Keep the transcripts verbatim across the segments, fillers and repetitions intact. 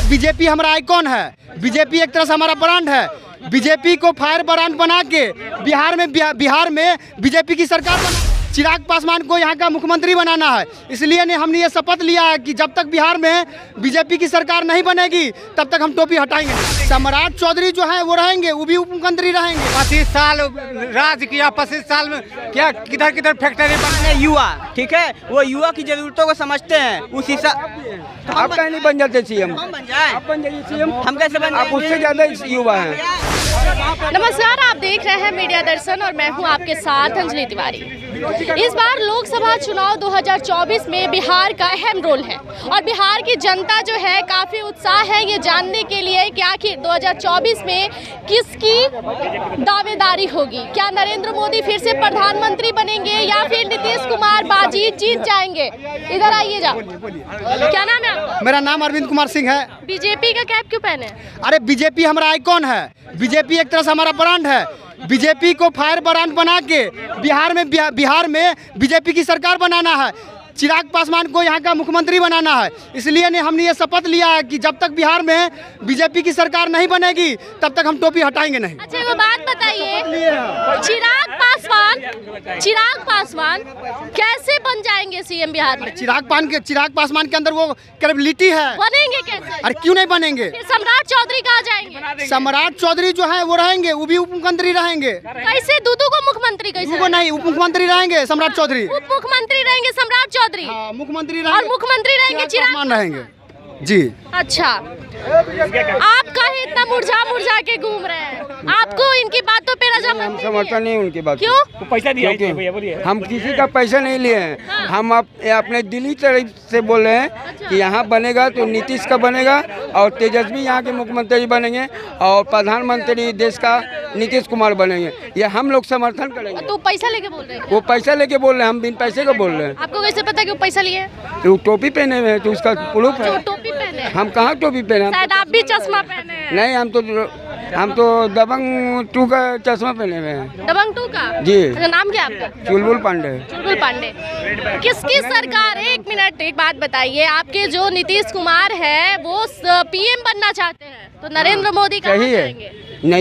BJP हमारा icon है, BJP एक तरह से हमारा ब्रांड है। बीजेपी को फायर ब्रांड बना के बिहार में बिहार में बीजेपी की सरकार बना, चिराग पासवान को यहाँ का मुख्यमंत्री बनाना है। इसलिए ने हमने ये शपथ लिया है कि जब तक बिहार में बीजेपी की सरकार नहीं बनेगी तब तक हम टोपी हटाएंगे। सम्राट चौधरी जो है वो रहेंगे, वो भी उप मुख्यमंत्री रहेंगे। पच्चीस साल राज किया, पच्चीस साल में क्या किधर किधर फैक्ट्री बने। युवा ठीक है, वो युवा की जरूरतों को समझते हैं, उस हिसाब आप कहीं नहीं बन जाते सीएम, हम बन जाए, आप बन जाइए सीएम, हम कैसे बन आप उससे ज्यादा युवा हैं। नमस्कार, आप देख रहे हैं मीडिया दर्शन और मैं हूं आपके साथ अंजलि तिवारी। इस बार लोकसभा चुनाव दो हज़ार चौबीस में बिहार का अहम रोल है और बिहार की जनता जो है काफ़ी उत्साह है ये जानने के लिए कि आखिर दो हज़ार चौबीस में किसकी दावेदारी होगी। क्या नरेंद्र मोदी फिर से प्रधानमंत्री बनेंगे या फिर नीतीश कुमार बाजी जीत जाएंगे। इधर आइए जा, क्या नाम है आपका? मेरा नाम अरविंद कुमार सिंह है। बीजेपी का कैप क्यों पहने? अरे बीजेपी हमारा आइकॉन है, बीजेपी एक तरह से हमारा ब्रांड है। बीजेपी को फायर ब्रांड बना के बिहार में बिहार में बीजेपी की सरकार बनाना है, चिराग पासवान को यहाँ का मुख्यमंत्री बनाना है। इसलिए ने हमने ये शपथ लिया है कि जब तक बिहार में बीजेपी की सरकार नहीं बनेगी तब तक हम टोपी हटाएंगे नहीं। अच्छा वो बात बताइए, चिराग पासवान चिराग पासवान कैसे बन जाएंगे सीएम बिहार में? चिराग पान के चिराग पासवान के अंदर वो कैपेबिलिटी है। बनेंगे कैसे? अरे क्यों नहीं बनेंगे? फिर सम्राट चौधरी कहाँ जाएंगे? सम्राट चौधरी जो है वो रहेंगे, वो भी उप मुख्यमंत्री रहेंगे। कैसे दूधू को मुख्यमंत्री कैसे? वो नहीं, उप मुख्यमंत्री रहेंगे सम्राट चौधरी। उप मुख्यमंत्री रहेंगे सम्राट चौधरी, हाँ, मुख्यमंत्री और मुख्यमंत्री रहेंगे चिराग रहेंगे जी। अच्छा, आप कहीं इतना मुरझा मुरझा के घूम रहे हैं, आपको इनकी बातों पे रजामंदी हम समर्थन नहीं उनकी बात। क्यों? तो पैसा दिया है, हम किसी का पैसा नहीं लिए हैं। हाँ। हम आप, अपने दिल्ली तरफ से बोल रहे हैं अच्छा। कि यहाँ बनेगा तो नीतीश का बनेगा और तेजस्वी यहाँ के मुख्यमंत्री बनेंगे और प्रधानमंत्री देश का नीतीश कुमार बनेंगे। ये हम लोग समर्थन करेंगे। तो पैसा लेके बोल रहे हैं? वो पैसा लेके बोल रहे हैं, हम बिन पैसे का बोल रहे हैं। आपको कैसे पता कि वो पैसा लिए? तो टोपी पहने हुए हैं तो उसका प्रूफ है। टोपी पहने? हम कहाँ टोपी पहने? शायद आप भी चश्मा पहने हैं। नहीं, हम तो हम तो दबंग टू का चश्मा पहने हुए हैं। दबंग टू का? जी। अच्छा, नाम क्या आपका? चुलबुल पांडे। चुलबुल पांडे। किसकी सरकार? एक मिनट, एक बात बताइए, आपके जो नीतीश कुमार है वो पीएम बनना चाहते हैं तो नरेंद्र मोदी कहाँ जाएंगे?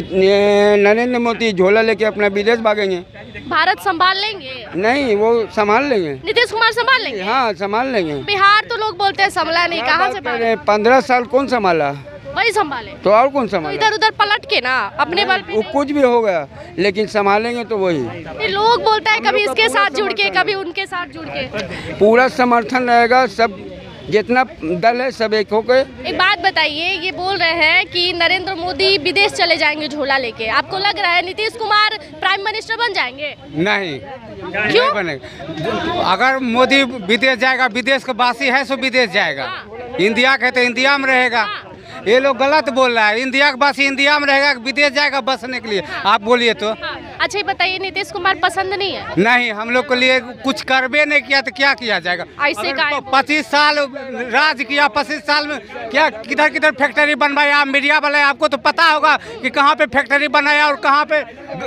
नरेंद्र मोदी झोला लेके अपना विदेश भागेंगे। भारत संभाल लेंगे? नहीं, वो संभाल लेंगे। नीतीश कुमार संभाल लेंगे? हाँ, संभाल लेंगे। बिहार तो लोग बोलते हैं संभाला नहीं, कहाँ से? पंद्रह साल कौन संभाला? वही संभाले तो और कौन संभाले? तो इधर उधर पलट के ना अपने बल पे। वो कुछ भी हो गया लेकिन संभालेंगे तो वही। लोग बोलते हैं कभी इसके साथ जुड़ के कभी उनके साथ जुड़ के। पूरा समर्थन रहेगा, सब जितना दल है सब एक होकर। एक बात बताइए, ये बोल रहे हैं कि नरेंद्र मोदी विदेश चले जाएंगे झोला लेके, आपको लग रहा है नीतीश कुमार प्राइम मिनिस्टर बन जाएंगे? नहीं, क्यों? नहीं बनेगा। अगर मोदी विदेश जाएगा, विदेश का वासी है सो विदेश जाएगा। हाँ। इंडिया के तो इंडिया में रहेगा। हाँ। ये लोग गलत बोल रहा है, इंडिया का वासी इंडिया में रहेगा, विदेश जाएगा बसने के लिए। हाँ। आप बोलिए तो। हाँ। अच्छा ये बताइए, नीतीश कुमार पसंद नहीं है? नहीं, हम लोग के लिए कुछ करबे नहीं किया तो क्या किया जाएगा। ऐसे पच्चीस साल राज किया, पच्चीस साल में क्या किधर किधर फैक्ट्री बनवाया। मीडिया वाले आपको तो पता होगा कि कहाँ पे फैक्ट्री बनाया और कहाँ पे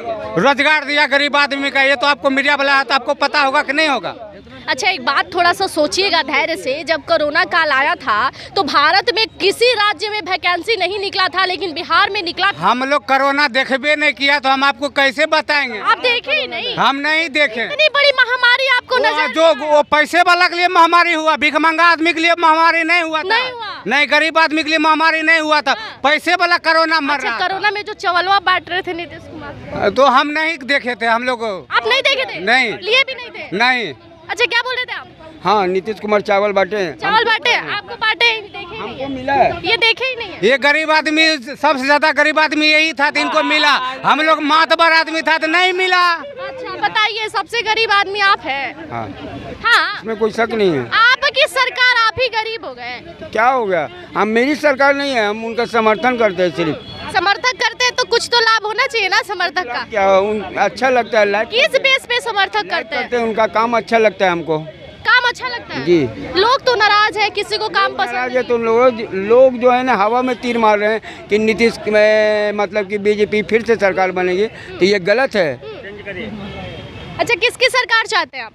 रोजगार दिया गरीब आदमी का। ये तो आपको मीडिया वाला है तो आपको पता होगा कि नहीं होगा। अच्छा एक बात थोड़ा सा सोचिएगा धैर्य से, जब कोरोना काल आया था तो भारत में किसी राज्य में वैकेंसी नहीं निकला था लेकिन बिहार में निकला। हम लोग कोरोना देखबे नहीं किया तो हम आपको कैसे बताएंगे? आप देखे ही नहीं? हम नहीं देखे। इतनी बड़ी महामारी आपको नजर जो वो पैसे वाला के लिए महामारी हुआ, भिखमंगा आदमी के लिए महामारी नहीं हुआ था। नहीं हुआ। नहीं, गरीब आदमी के लिए महामारी नहीं हुआ था। हाँ। पैसे वाला कोरोना मर रहा। कोरोना में जो चवलवा बांट रहे थे नीतीश कुमार, तो हम नहीं देखे थे। हम लोग आप नहीं देखे थे? नहीं, लिए भी नहीं थे? नहीं। अच्छा क्या बोल रहे थे आप? हाँ, नीतीश कुमार चावल बांटे हैं। चावल बांटे? आपको बांटे? देखे हमको मिला है। ये देखे ही नहीं है। ये गरीब आदमी, सबसे ज्यादा गरीब आदमी यही था तो इनको मिला। हम लोग मातबर आदमी था तो नहीं मिला। अच्छा बताइए, सबसे गरीब आदमी आप है? हाँ, हाँ, इसमें कोई शक नहीं है। आपकी सरकार, आप ही गरीब हो गए। क्या हो गया? हम मेरी सरकार नहीं है, हम उनका समर्थन करते हैं। सिर्फ समर्थक करते हैं तो कुछ तो लाभ होना चाहिए ना समर्थक का। क्या उन अच्छा लगता है? लाइक किस बेस पे समर्थक करते हैं? उनका काम अच्छा लगता है हमको। काम अच्छा लगता है जी। लोग तो नाराज है, किसी को काम पसंद है तो लोग लोग जो है ना हवा में तीर मार रहे हैं कि नीतीश मतलब कि बीजेपी फिर से सरकार बनेगी, तो ये गलत है। अच्छा किसकी सरकार चाहते हैं आप?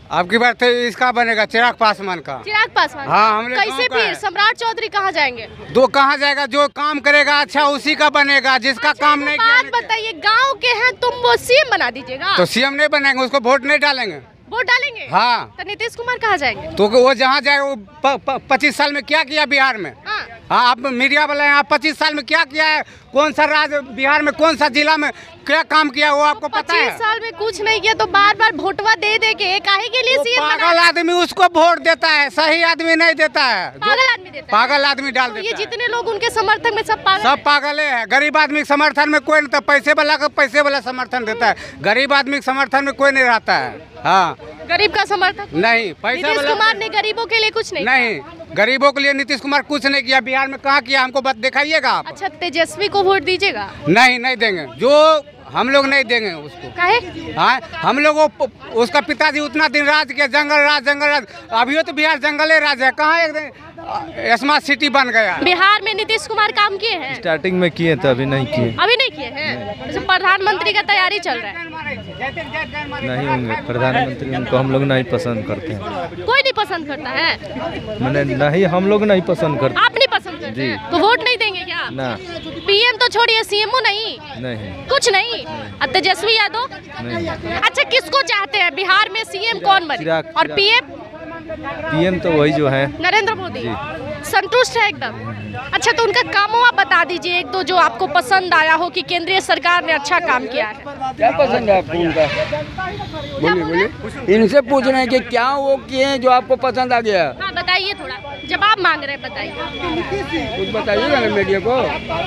आपकी बात है, इसका बनेगा चिराग पासवान का। चिराग पासवान। हाँ, हम लोग कैसे गाँव का फिर है। सम्राट चौधरी कहाँ जाएंगे? दो कहाँ जाएगा? जो काम करेगा अच्छा उसी का बनेगा, जिसका अच्छा, काम तो नहीं बात किया बताइए, गांव के हैं तुम, वो सीएम बना दीजिएगा? तो सीएम नहीं बनेंगे, उसको वोट नहीं डालेंगे। वोट डालेंगे? हाँ। तो नीतीश कुमार कहाँ जाएंगे? तो वो जहाँ जाए वो पच्चीस साल में क्या किया बिहार में? हाँ। हाँ, आप मीडिया वाले हैं, आप पच्चीस साल में क्या किया है? कौन सा राज्य बिहार में, कौन सा जिला में क्या काम किया वो आपको पता है? पच्चीस साल में कुछ नहीं किया तो बार बार वोटवा दे दे के काहे के लिए सीएम बना? पागल आदमी उसको वोट देता है, सही आदमी नहीं देता है। पागल आदमी देता है। पागल आदमी डाल तो देता ये है। जितने लोग उनके समर्थक में सब पागल सब हैं। पागल है। गरीब आदमी के समर्थन में कोई नहीं, तो पैसे वाला का पैसे वाला समर्थन देता है, गरीब आदमी के समर्थन में कोई नहीं रहता है। हाँ, गरीब का समर्थक नहीं, पैसा नीतीश वाला कुमार ने गरीबों के लिए कुछ नहीं किया। नहीं, गरीबों के लिए नीतीश कुमार कुछ नहीं किया। बिहार में कहाँ किया, हमको बात दिखाइएगा आप। अच्छा, तेजस्वी को वोट दीजिएगा? नहीं, नहीं देंगे, जो हम लोग नहीं देंगे उसको। काहे? हाँ, हम लोग वो उसका पिताजी उतना दिन राज किया, जंगल राज जंगल राज। अभी तो बिहार जंगल राज है, कहाँ एक दिन स्मार्ट सिटी बन गया। बिहार में नीतीश कुमार काम किए हैं? स्टार्टिंग में किए थे, अभी नहीं किए। अभी नहीं किए हैं? जैसे प्रधानमंत्री का तैयारी चल रहा है। नहीं होंगे प्रधानमंत्री, उनको हम लोग नहीं पसंद करते हैं। कोई नहीं पसंद करता है? मैंने नहीं, हम लोग नहीं पसंद करते। आप नहीं पसंद करते हैं? तो वोट नहीं देंगे क्या? ना। पीएम तो छोड़िए, सीएमओ नहीं? नहीं। कुछ नहीं? और तेजस्वी यादव? नहीं। अच्छा, किसको चाहते हैं बिहार में सीएम कौन बने? चिराग- और पीएम? पीएम तो वही जो है नरेंद्र मोदी। संतुष्ट है एकदम? अच्छा, तो उनका कामों आप बता दीजिए एक दो जो आपको पसंद आया हो कि केंद्रीय सरकार ने अच्छा काम किया है। क्या पसंद है आपको उनका? बोलिए बोलिए, इनसे पूछ रहे हैं कि क्या वो किए हैं जो आपको पसंद आ गया। हाँ, बताइए, थोड़ा जवाब मांग रहे हैं, बताइए। कुछ बताइएगा ना मीडिया को।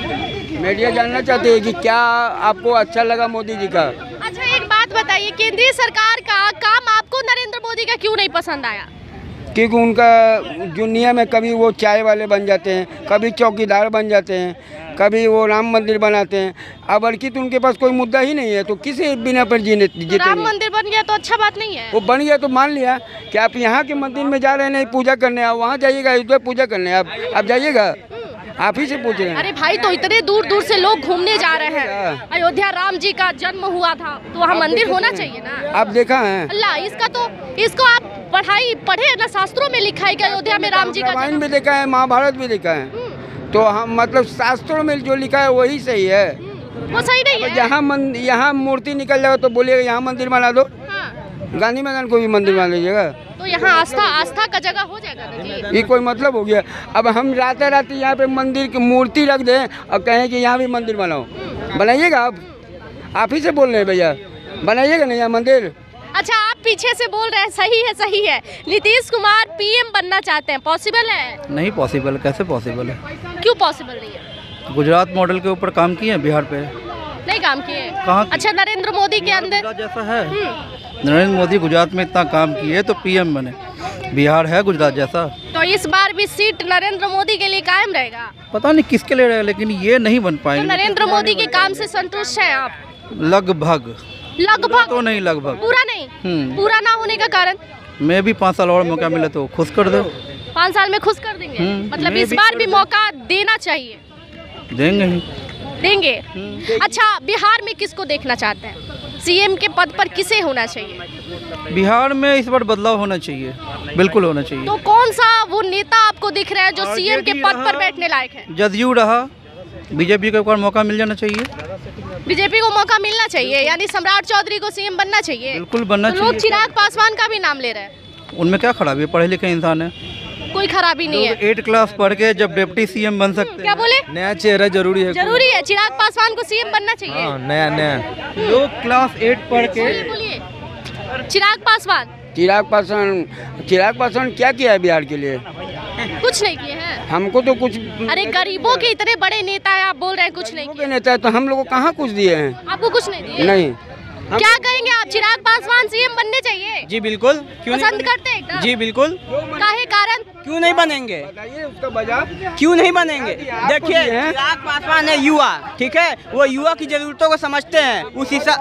मीडिया जानना चाहते हैं कि क्या आपको अच्छा लगा मोदी जी का। अच्छा, एक बात बताइए, केंद्रीय सरकार का काम आपको नरेंद्र मोदी का क्यों नहीं पसंद आया? क्योंकि उनका दुनिया में कभी वो चाय वाले बन जाते हैं, कभी चौकीदार बन जाते हैं, कभी वो राम मंदिर बनाते हैं। अब बल्कि तो उनके पास कोई मुद्दा ही नहीं है, तो किसी बिना पर जीने जीते राम मंदिर बन गया तो अच्छा बात नहीं है? वो बन गया तो मान लिया कि आप यहाँ के मंदिर में जा रहे हैं, नहीं पूजा करने, आप वहाँ जाइएगा, अयोध्या पूजा करने आप आप जाइएगा। आप ही से पूछ रहे हैं। अरे भाई, तो इतने दूर दूर से लोग घूमने जा रहे हैं। अयोध्या राम जी का जन्म हुआ था, तो वहाँ मंदिर होना चाहिए ना। आप देखा है? अल्लाह, इसका तो इसको आप पढ़ाई पढ़े ना, शास्त्रों में लिखा है कि अयोध्या में राम जी का रामायण जन्म। भी देखा है, महाभारत भी देखा है, तो हम मतलब शास्त्रों में जो लिखा है वही सही है। वो सही नहीं है? यहाँ मन यहाँ मूर्ति निकल जाएगा तो बोलिएगा यहाँ मंदिर बना दो, हाँ। गांधी मैदान को भी मंदिर बना लीजिएगा। तो यहाँ आस्था आस्था का जगह हो जाएगा ना जी। ये कोई मतलब हो गया? अब हम रात रात यहाँ पे मंदिर की मूर्ति रख दें और कहें कि यहाँ भी मंदिर बनाओ, बनाइएगा आप? आप ही से बोल रहे हैं भैया, बनाइएगा ना यहाँ मंदिर। अच्छा, आप पीछे से बोल रहे हैं, सही है सही है, नीतीश कुमार पीएम बनना चाहते हैं, पॉसिबल है? नहीं पॉसिबल, कैसे पॉसिबल है? क्यों पॉसिबल नहीं है? गुजरात मॉडल के ऊपर काम किए हैं बिहार पे? नहीं काम किए? कहाँ? अच्छा, नरेंद्र मोदी के अंदर गुजरात जैसा है? नरेंद्र मोदी गुजरात में इतना काम किए तो पीएम बने, बिहार है गुजरात जैसा? तो इस बार भी सीट नरेंद्र मोदी के लिए कायम रहेगा? पता नहीं किसके लिए रहेगा, लेकिन ये नहीं बन तो पाएंगे। नरेंद्र मोदी के काम से संतुष्ट हैं आप? लगभग। लगभग तो नहीं, लगभग। पूरा नहीं? हम्म। पूरा ना होने का कारण? मैं भी पाँच साल और मौका मिले तो खुश कर दो। पाँच साल में खुश कर देंगे? हम्म, मतलब मैं इस भी बार कर भी दूं। मौका देना चाहिए? देंगे ही। देंगे। अच्छा, बिहार में किसको देखना चाहते हैं? सीएम के पद पर किसे होना चाहिए? बिहार में इस बार बदलाव होना चाहिए, बिल्कुल होना चाहिए। तो कौन सा वो नेता आपको दिख रहा है जो सीएम के पद पर बैठने लायक है? जदयू रहा, बीजेपी को एक बार मौका मिल जाना चाहिए। बीजेपी को मौका मिलना चाहिए, यानी सम्राट चौधरी को सीएम बनना चाहिए? बिल्कुल बनना तो लोग चाहिए। चिराग पासवान का भी नाम ले रहे हैं। उनमें क्या खराबी है, पढ़े लिखे इंसान है। कोई खराबी नहीं है। एट क्लास पढ़ के जब डिप्टी सीएम बन सकते क्या बोले? नया चेहरा जरूरी है। जरूरी है, चिराग पासवान को सीएम बनना चाहिए। हाँ, नया नया हैं। लोग क्लास एट पढ़ के बोलिए बोलिए। चिराग पासवान चिराग पासवान चिराग पासवान क्या किया है बिहार के लिए? कुछ नहीं किए हैं। हमको तो कुछ अरे, गरीबों के इतने बड़े नेता है, आप बोल रहे हैं कुछ नहीं के किए? नेता है तो हम लोग को कहाँ कुछ दिए हैं? आपको कुछ नहीं दिए? नहीं। क्या कहेंगे आप, चिराग पासवान सीएम बनने चाहिए? जी बिल्कुल, क्यों पसंद नहीं? करते हैं एकदम? जी बिल्कुल, काहे कारण? क्यों नहीं बनेंगे? बताइए उसका वजह। क्यों नहीं बनेंगे? आप देखिए, भी हैं। चिराग पासवान है युवा, ठीक है, वो युवा की जरूरतों को समझते हैं, उस हिसाब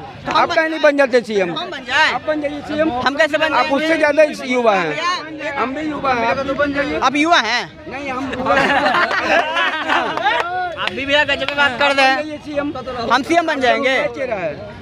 आप कहीं नहीं बन जाते सीएम? हम बन जाए। आप बन जाइए सीएम। हम कैसे बन आप जाएंगे? उससे ज्यादा युवा हैं। हम भी युवा हैं, आप तो बन जाइए। आप युवा हैं? नहीं, हम आप भी भैया गजब की बात कर रहे हैं। सीएम हम सीएम बन जाएंगे। चेहरा है।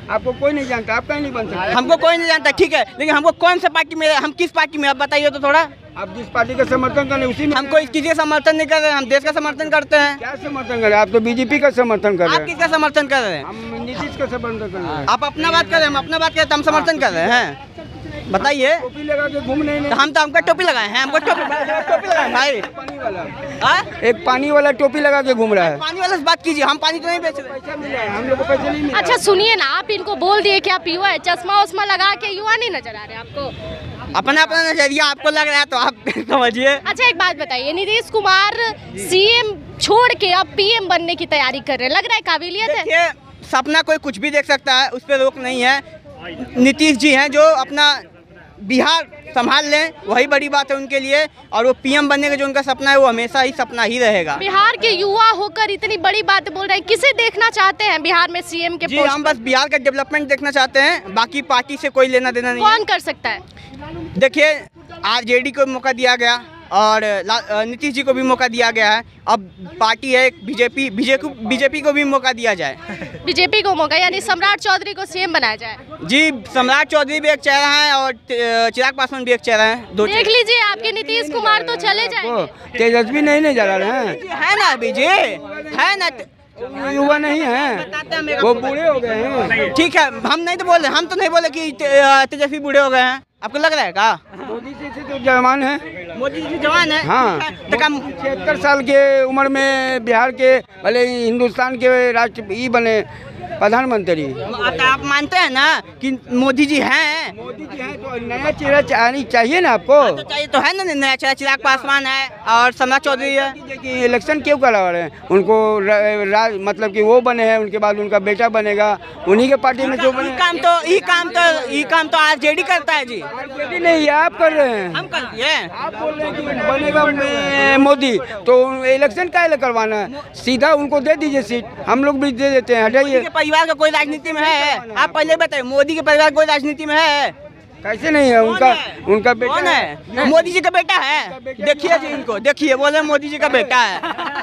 आपको कोई नहीं जानता, आप कहीं नहीं बन सकते। हमको कोई नहीं जानता, ठीक है, लेकिन हमको कौन सा पार्टी में, हम किस पार्टी में, आप बताइए तो थोड़ा। आप जिस पार्टी का समर्थन करें उसी में। हम कोई किसी का समर्थन नहीं कर रहे हैं, हम देश का समर्थन करते हैं। क्या समर्थन कर रहे हैं? आप तो बीजेपी का समर्थन कर रहे आप हैं। किसका समर्थन कर रहे हैं? हम नीतीश का समर्थन कर रहे हैं। आप अपना बात कर रहे हैं, हम अपना बात कर रहे हैं, तो हम समर्थन कर रहे हैं। बताइए, टोपी लगा के घूम नहीं तो हम तो हमका टोपी लगाए हैं, हमको टोपी टोपी लगाए भाई। पानी वाला हाँ? एक पानी वाला टोपी लगा के घूम रहा है। पानी वाले से बात कीजिए, हम पानी तो नहीं बेच रहे। पैसा मिला है, हम लोग को पैसे नहीं मिला। अच्छा सुनिए ना, आप इनको बोल दिए कि आप युवा है, चश्मा उस्मा लगा के युवा नहीं नजर आ रहे आपको? अपना अपना नजरिया आपको लग रहा है तो आप समझिए। अच्छा एक बात बताइए, नीतीश कुमार सीएम छोड़ के अब पीएम बनने की तैयारी कर रहे हैं, लग रहा है काबिलियत है? देखिए, सपना कोई कुछ भी देख सकता है, उस पर रोक नहीं है। नीतीश जी हैं जो अपना बिहार संभाल लें, वही बड़ी बात है उनके लिए। और वो पीएम बनने का जो उनका सपना है वो हमेशा ही सपना ही रहेगा। बिहार के युवा होकर इतनी बड़ी बात बोल रहे हैं, किसे देखना चाहते हैं बिहार में सीएम के जी पोस्ट हम पर? बस बिहार का डेवलपमेंट देखना चाहते हैं, बाकी पार्टी से कोई लेना देना नहीं है। कौन कर सकता है? देखिए, आरजेडी को मौका दिया गया और नीतीश जी को भी मौका दिया गया है। अब पार्टी है बीजेपी, बीजेपी बीजेपी को भी मौका दिया जाए। बीजेपी को मौका, यानी सम्राट चौधरी को सीएम बनाया जाए। जी, सम्राट चौधरी भी एक चेहरा है और चिराग पासवान भी एक चेहरा है। दो देख लीजिए, आपके नीतीश कुमार तो चले जाएंगे। तेजस्वी नहीं नहीं जा रहे हैं, है ना अभी जी, है ना। युवा नहीं है, वो बूढ़े हो गए हैं। ठीक है, हम नहीं तो बोल रहे, हम तो नहीं बोले कि तेजस्वी बूढ़े हो गए हैं। आपको लग रहा है का? मोदी जी से तो जवान है। मोदी जी जवान है। हाँ, तो कम छिहत्तर साल के उम्र में बिहार के भले हिंदुस्तान के राष्ट्र ई बने प्रधानमंत्री। आप, आप मानते हैं ना कि मोदी जी हैं? मोदी जी हैं तो नया चेहरा चाहिए चाहिए ना आपको। तो चाहिए तो है ना नया चेहरा। चिराग पासवान है और सम्राट चौधरी है। कि इलेक्शन क्यों करा रहे हैं उनको, राज मतलब कि वो बने हैं, उनके बाद उनका बेटा बनेगा, उन्हीं के पार्टी में जो बने। ये काम तो ये काम तो ये काम तो आरजेडी करता है जी। आरजेडी नहीं, ये आप कर रहे हैं। हम करते हैं। आप बोल रहे हैं कि बनेगा में- मोदी, तो इलेक्शन काहे लिए करवाना है? सीधा उनको दे दीजिए सीट, हम लोग भी दे देते हैं, हटाइए। परिवार का कोई राजनीति में है? आप पहले बताइए, मोदी के परिवार कोई राजनीति में है? कैसे नहीं है? उनका उनका बेटा कौन है? मोदी जी का बेटा है। देखिए जी, इनको देखिए, बोले मोदी जी का बेटा है।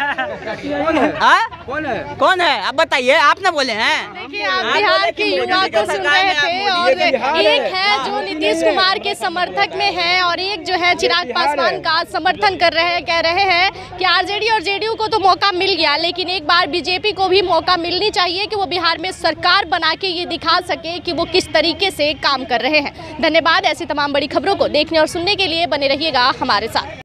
कौन है? हाँ? कौन है? कौन है? आप बताइए, आप ना बोले हैं। देखिए, आप बिहार के युवा को सुन रहे थे और एक है जो नीतीश कुमार के समर्थक में है और एक जो है चिराग पासवान का समर्थन कर रहे हैं। कह रहे हैं कि आरजेडी और जेडीयू को तो मौका मिल गया, लेकिन एक बार बीजेपी को भी मौका मिलनी चाहिए कि वो बिहार में सरकार बना के ये दिखा सके कि वो किस तरीके से काम कर रहे हैं। धन्यवाद। ऐसी तमाम बड़ी खबरों को देखने और सुनने के लिए बने रहिएगा हमारे साथ।